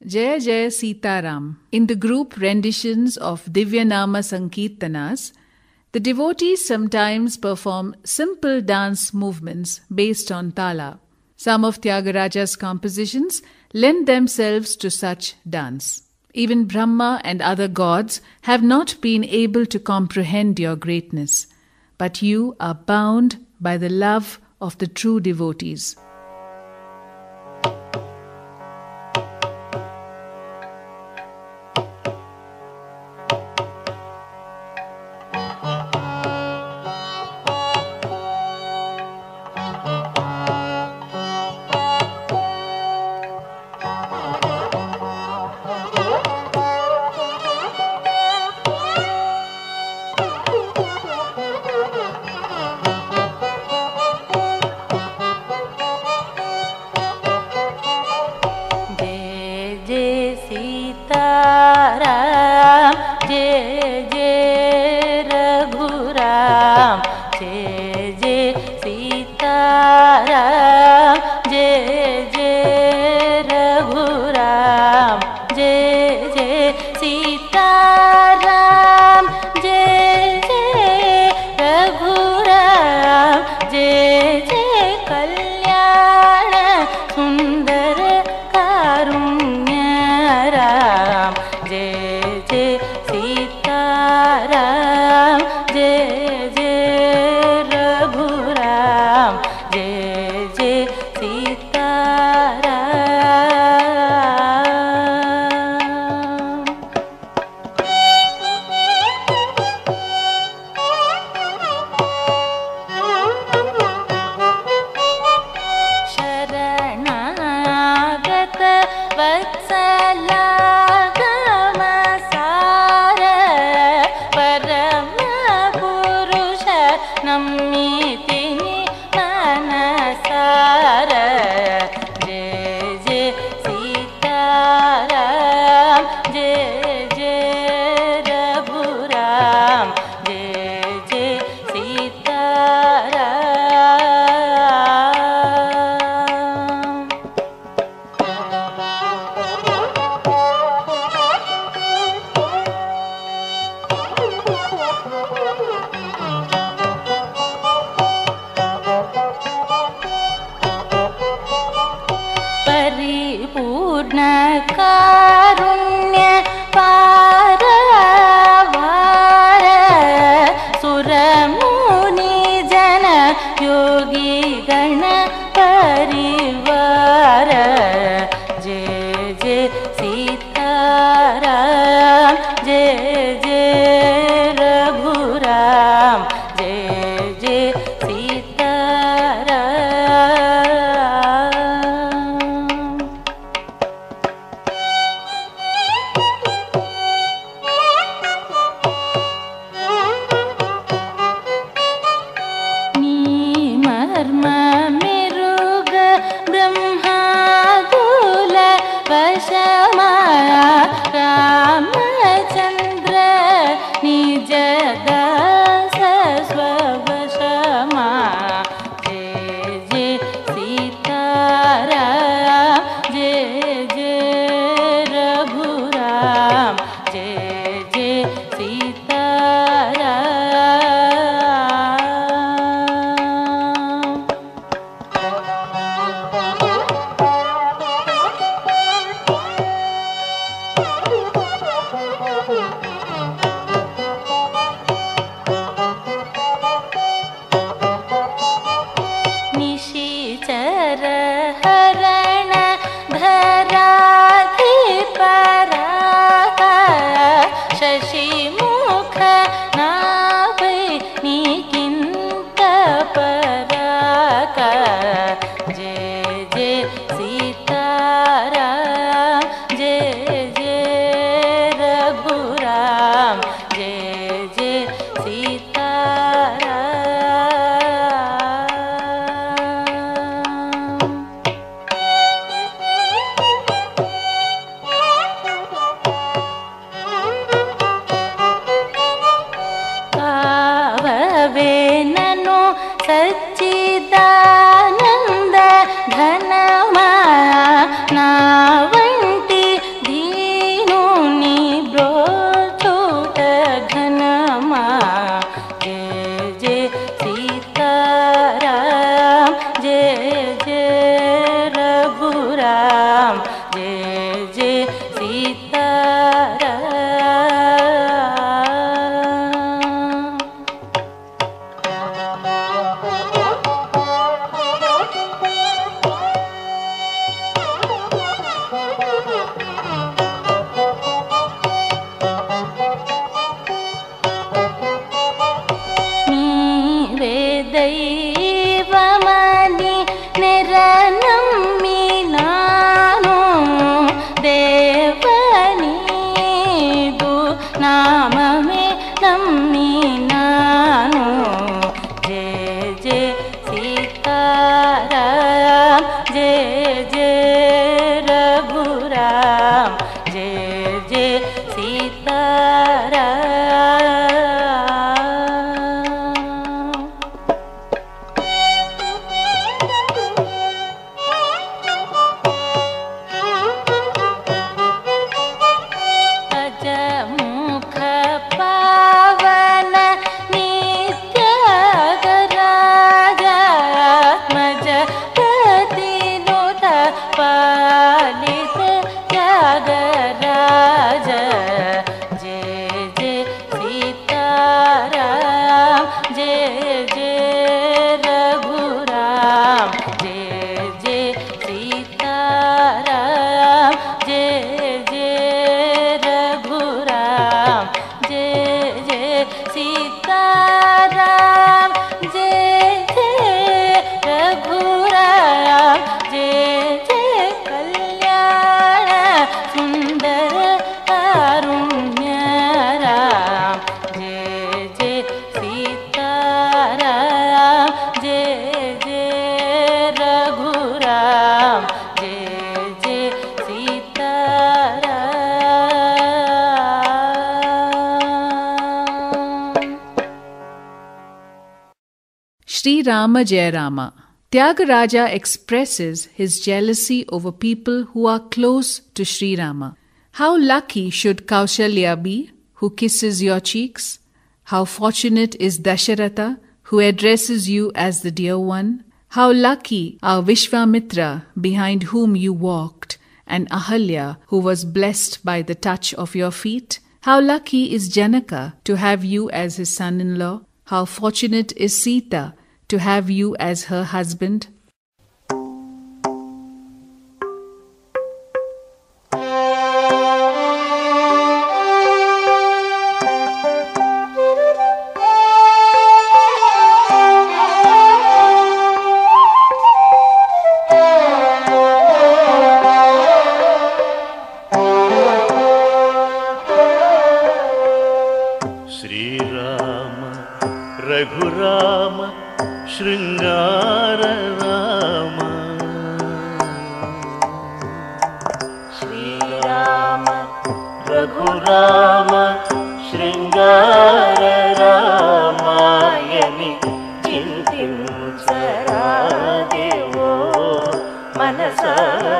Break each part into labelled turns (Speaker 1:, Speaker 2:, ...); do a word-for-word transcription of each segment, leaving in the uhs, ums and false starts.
Speaker 1: Jai Jai Sitaram. In the group renditions of Divyanama Sankirtanas, the devotees sometimes perform simple dance movements based on tala. Some of Tyagaraja's compositions lend themselves to such dance. Even Brahma and other gods have not been able to comprehend your greatness, but you are bound by the love of the true devotees.
Speaker 2: सच्चिदानंद घनमा नावंटी దైవమని నెరనమ్మినాను దేవనీదు నామమే నమ్మినాను. జయ జయ సీతారాం జయ జయ రఘురాం జయ జయ సీతారాం. అజముఖ పావన నిత్యాగరాజాత్మజ ప్రతినుత పాలిత త్యాగరాజ జయ జయ సీతారాం జయ జయ రఘురాం జయ జయ సీతారాం జయ జయ రఘురాం జయ జయ సీతారాం జయ జయ రఘురాం జయ జయ కళ్యాణ సుందర కారుణ్యరాం జయ జయ సీతారాం జయ జయ రఘురాం జయ జయ Sitaram.
Speaker 1: Sri Rama Jaya Rama. Tyagaraja expresses his jealousy over people who are close to Sri Rama. How lucky should Kaushalya be, who kisses your cheeks? How fortunate is Dasharatha, who addresses you as the dear one? How lucky are Vishwamitra, behind whom you walked, and Ahalya, who was blessed by the touch of your feet? How lucky is Janaka to have you as his son-in-law? How fortunate is Sita to have you as her husband?
Speaker 3: Srirama Raghurama శృంగార రామ శ్రీరామ రఘురామ శృంగార రామాయని చింతించరాదేవో మనసా.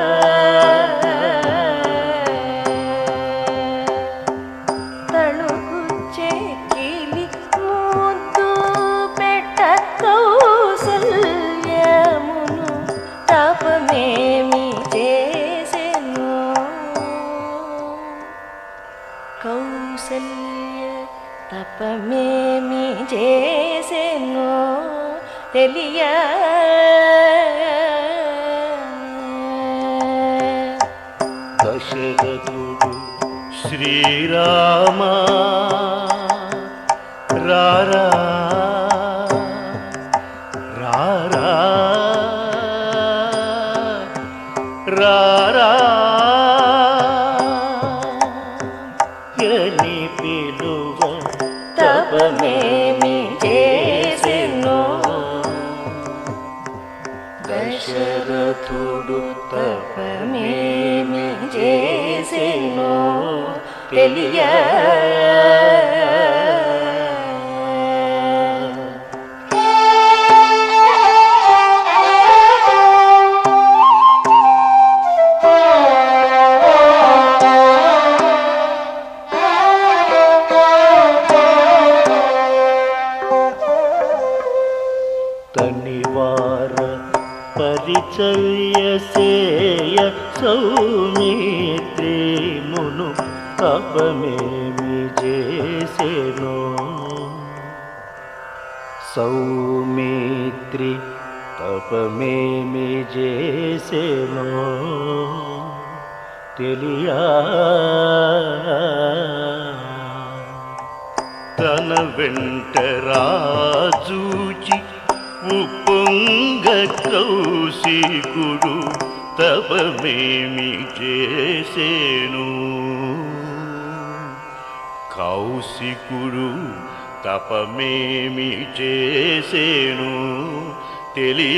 Speaker 2: కౌసల్య తపమేమి చేసెనో తెలియ
Speaker 3: దశరథుడు శ్రీరామ రారా రారా రారా యని పిలువ
Speaker 2: తపమేమి చేసెనో దశరథుడు తపమేమి చేసెనో తెలియ
Speaker 3: తనివార పరిచర్య సేయ సౌమిత్రి మును తపమేమి చేసెనో సౌమిత్రి తపమేమి చేసెనో తెలియా తన వెంట రాజూచి తపమేమి చేసేను కౌశికుడు తపమేమి చేసేను తెలియ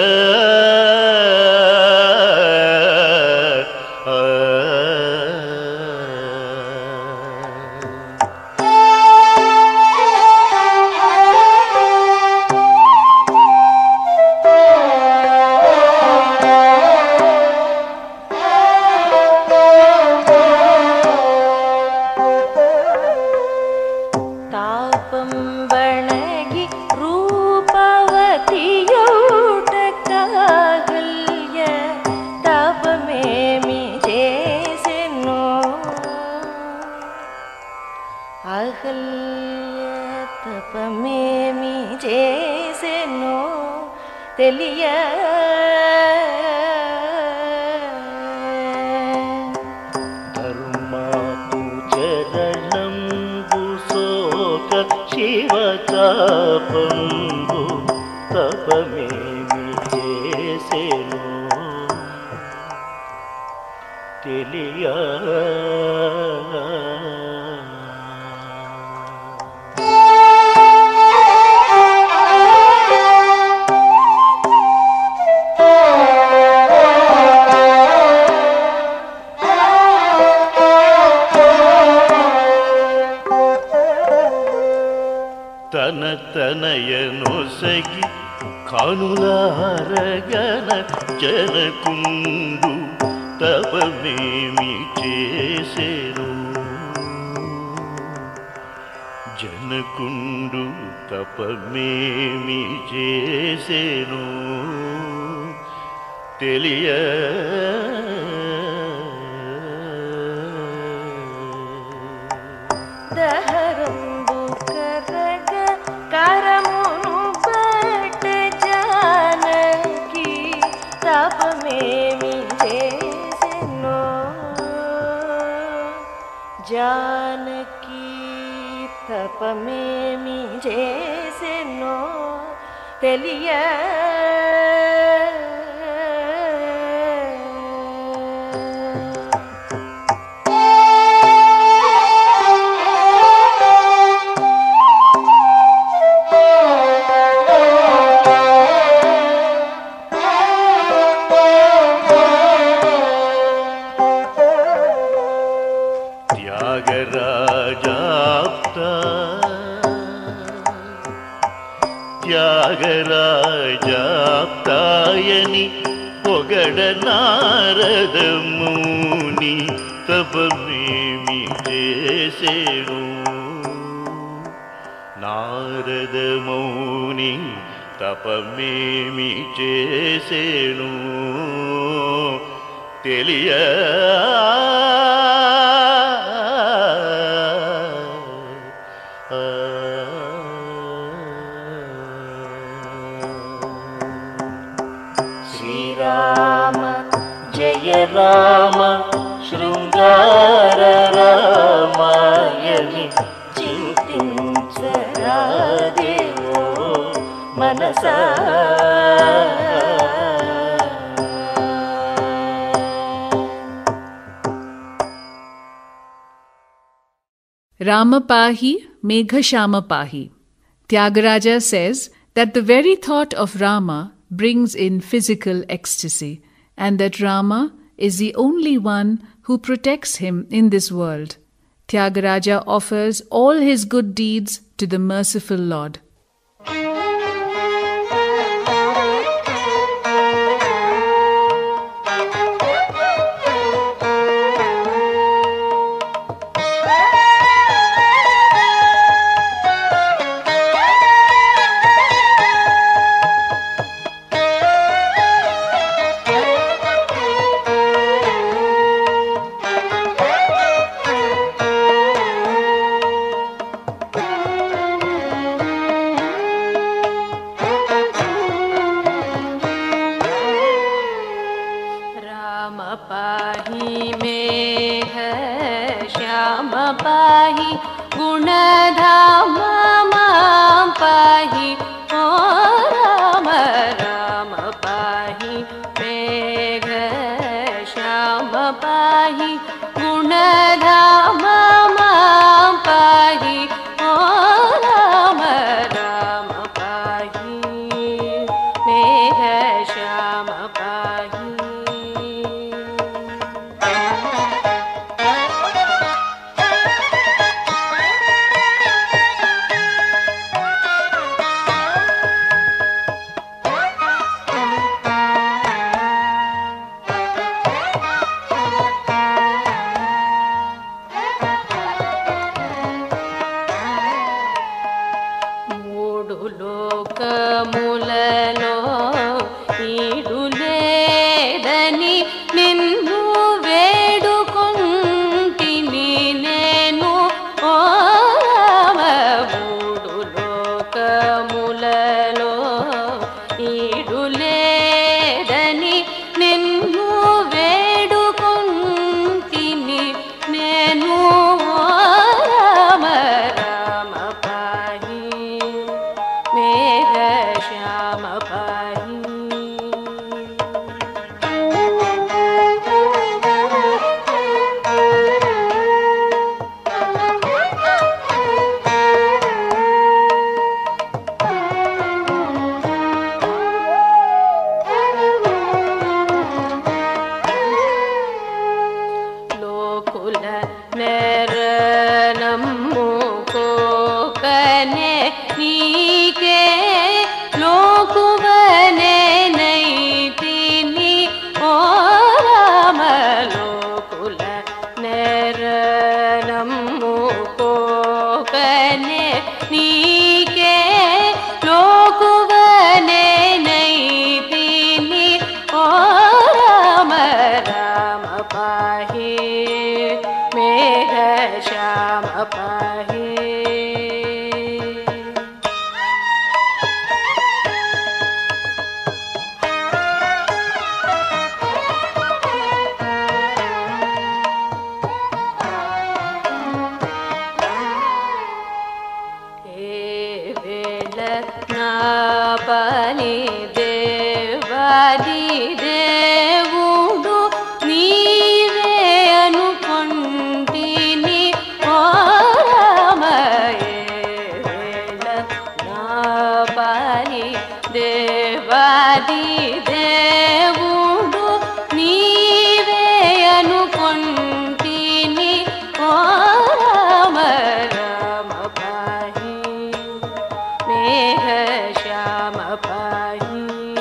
Speaker 2: తపమేమి చేసెనో తెలియ
Speaker 3: ధర్మాకు చరణంబు సోక శివతాపంబు తపమేమి చేసెను తెలియ తన తనయనొసగి కానులారగన జనకుండు తపమేమి చేసెను జనకుండు తపమేమి చేసెను తెలియ
Speaker 2: దహరంబు కరగ కరమును బట్ట జానకి తపమేమి చేసెనో జానకి తపమేమి చేసెనో తెలియ
Speaker 3: త్యాగరాజాప్త త్యాగరాజాప్తాయని పొగడ నారదముని తపమేమి చేసెను నారదమౌని తపమేమి చేసెను తెలియ
Speaker 2: శ్రీరామ జయ రామ శృంగార రామాయణి చింతించరాదేవో మనసా
Speaker 1: Rama Pahi, Meghashama Pahi. Tyagaraja says that the very thought of Rama brings in physical ecstasy, and that Rama is the only one who protects him in this world. Tyagaraja offers all his good deeds to the merciful Lord.
Speaker 4: లోకములలో ఈడు లేదని నిన్ను వేడుకొంటిని నేను ఓ మూడు లోకములలో ఈడు లేదని నిన్ను వేడుకొంటిని నేను రామ రామ పాహి మేఘ శ్యామ పాహి. లోకుల నెరనమ్ము కోకనే నీకే లోకువనే నైతిని ఓ రామ లోకుల నెరనమ్ము కోకనే నీకే లోకువనే నైతిని ఓ రామ రామ పాహి మేఘ శ్యామ పాహి. ఏ వేళ నా పని దేవాది దేవుడు నీవే అనుకొంటిని ఓ రామ. ఏ వేళ నా పని దేవాది దేవుడు నీవే అనుకొంటిని ఓ రామ రామ పాహి మేఘ శ్యామ పాహి.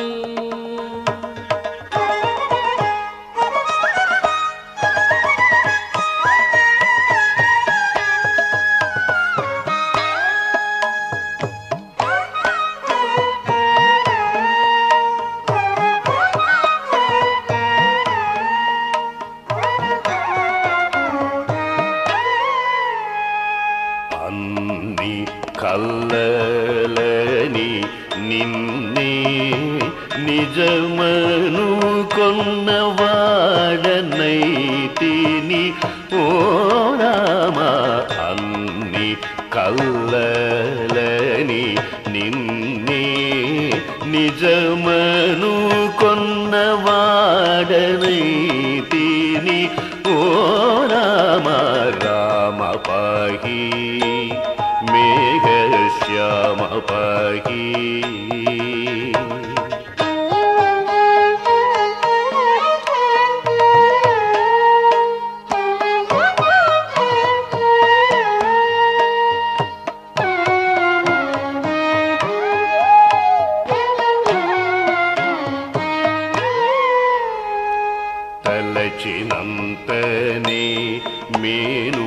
Speaker 3: అన్ని కల్లలని నిన్నే నిజమను కొన్నవాడనైతిని ఓ రామ. అన్ని కల్లలని నిన్నే నిజమను కొన్నవాడనైతిని ఓ రామ రామ పాహి మేఘ శ్యామ పాహి. తలచినంతనే మేను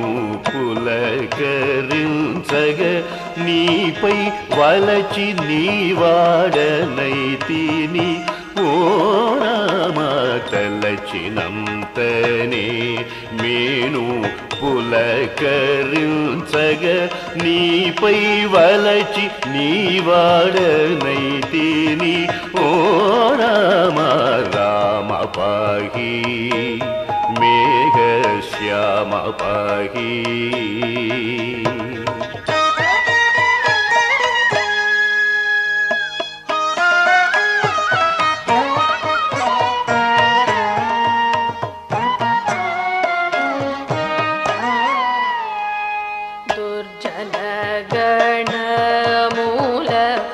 Speaker 3: పులకరించగ నీపై వలచి నీవాడనైతిని ఓ రామ. తలచినంతనే మేను పులకరించగ నీపై వలచి నీవాడనైతిని ఓ రామ రామ పాహి మేఘ శ్యామ పాహి.
Speaker 4: దుర్జన గణమూల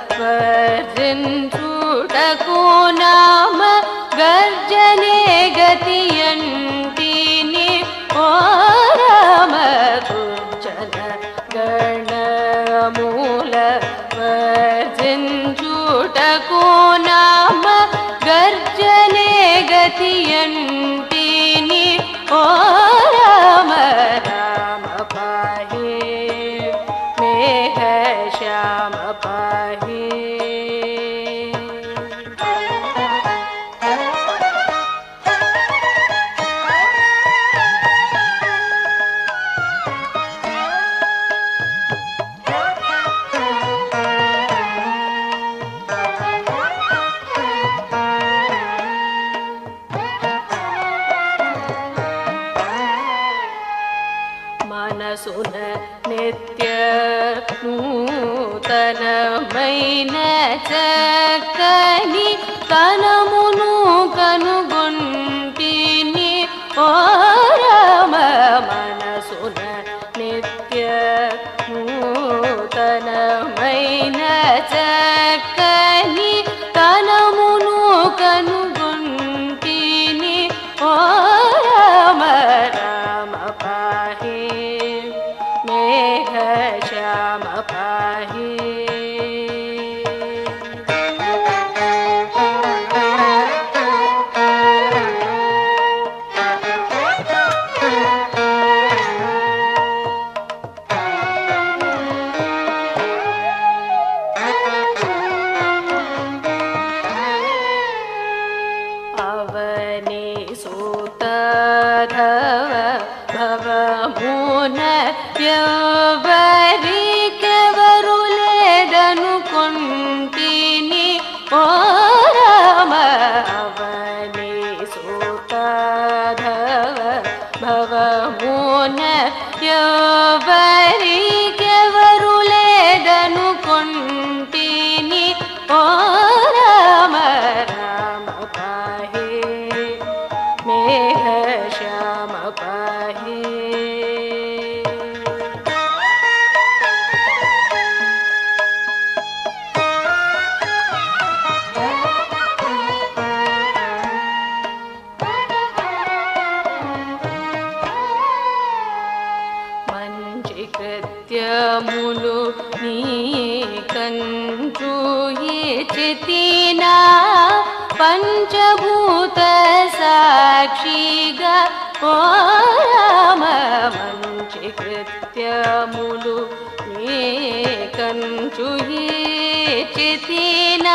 Speaker 4: వర్జించుటకు నామ గర్జనే గతియంటిని ఓ రామ. దుర్జన గణమూల వర్జించుటకు నామ గర్జనే గతియంటిని ఓ రామ రామ పాహి మేఘ శ్యామ పాహి. చక్కని తనమును కనుగొంటిని ఓ రామ మనసున నిత్య నూతనమైన చక్కని తనమును కనుగొంటిని ఓ రామ రామ పాహి మేఘ శ్యామ పాహి అవని సూతధవ భవమున ఎవరికెవరు లేదనుకొంటిని ఓ రామ అవని సూతధవ భవమున ఎవరికెవరు లేదనుకొంటిని ఓ రామ రామ పాహి మేఘ శ్యామ పాహి మంచి కృత్యములు నీ కంచు ఇచ్చితినా పంచభూత సాక్షిగా ఓ రామ మంచి కృత్యములు నీ కంచు ఇచ్చితినా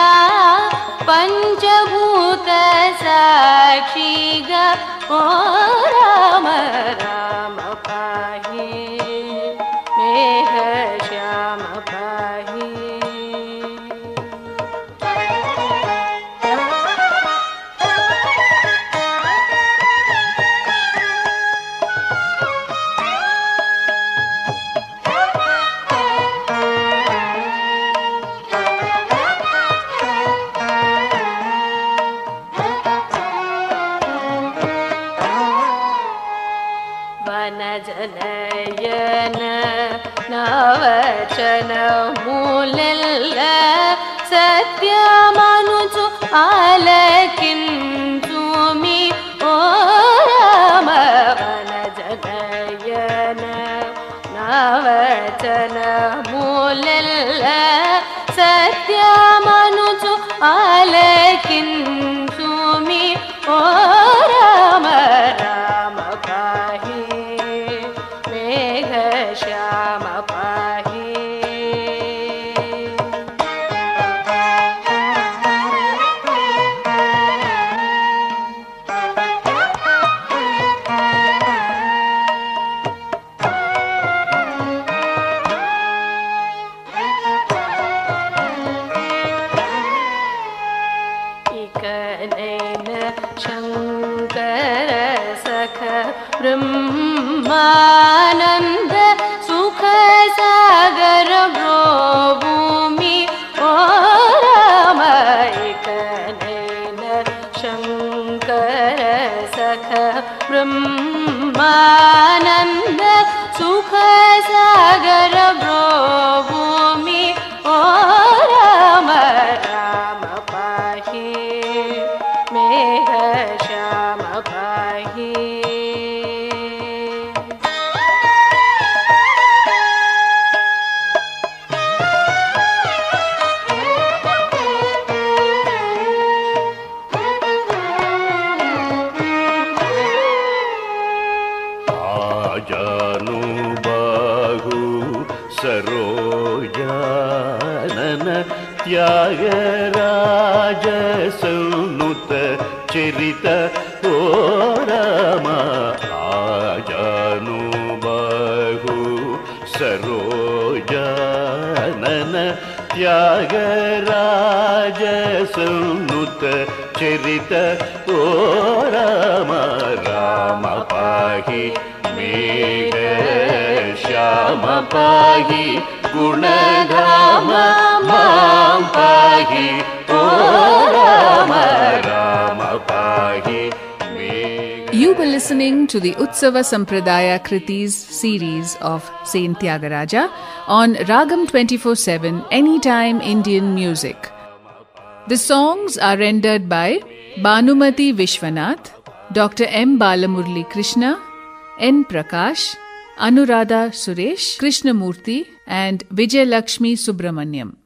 Speaker 4: పంచభూత సాక్షిగా ఓ రామ రామ పాహి మేఘ శ్యామ పాహి వనజనయన నవచన మూలెల్ల సత్యమనుచు ఆలకించుమి ఓ రామ వనజనయన నవచన మూలెల్ల సత్యమనుచు ఆలకించుమి ఓ రామ రామ పాహి మేఘ శ్యామ పాహి ఇకనైన శంకర సఖ బ్రహ్మానంద సుఖ సాగర భూమి ఓ రామ ఇకనైన శంకర సఖ బ్రహ్మానంద సుఖ సాగర భూమి ఓ రామ రామ పాహి మేఘ శ్యామ పాహి
Speaker 3: ఆజాను బాహు సరోజానన త్యాగరాజ సౌనుత చరిత ఓ రామ ఆజాను బాహు సరోజానన త్యాగరాజ సౌనుత చరిత ఓ రామ రామ పాహి మేఘ శ్యామ పాహి गुणधाम मां पाहि ओ राम राम पाहि
Speaker 1: You were listening to the Utsava Sampradaya Kritis series of Saint Tyagaraja on Ragam twenty-four seven Anytime Indian Music. The songs are rendered by Bhanumati Vishwanath, Doctor M. Balamurli Krishna, N. Prakash, Anuradha Suresh, Krishnamurthy and Vijay Lakshmi Subramanyam.